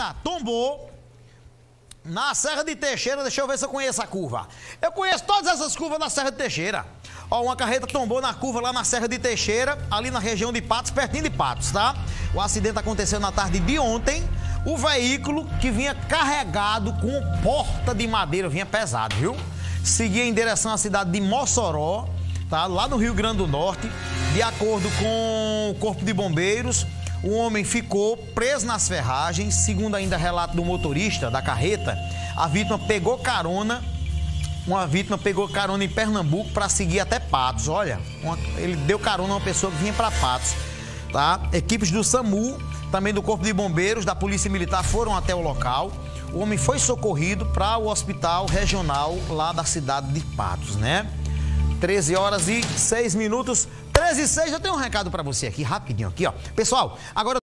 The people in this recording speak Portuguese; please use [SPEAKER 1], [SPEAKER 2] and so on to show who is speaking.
[SPEAKER 1] carreta tombou na Serra de Teixeira. Deixa eu ver se eu conheço a curva. Eu conheço todas essas curvas da Serra de Teixeira. Ó, uma carreta tombou na curva lá na Serra de Teixeira, ali na região de Patos, pertinho de Patos, tá? O acidente aconteceu na tarde de ontem. O veículo que vinha carregado com porta de madeira, vinha pesado, viu? Seguia em direção à cidade de Mossoró, tá? Lá no Rio Grande do Norte. De acordo com o Corpo de Bombeiros, o homem ficou preso nas ferragens. Segundo ainda relato do motorista da carreta, a vítima pegou carona. Uma vítima pegou carona em Pernambuco para seguir até Patos. Olha, ele deu carona a uma pessoa que vinha para Patos, tá? Equipes do SAMU, também do Corpo de Bombeiros, da Polícia Militar foram até o local. O homem foi socorrido para o hospital regional lá da cidade de Patos, né? 13h06. 13h06, eu tenho um recado para você aqui, rapidinho aqui, ó. Pessoal, agora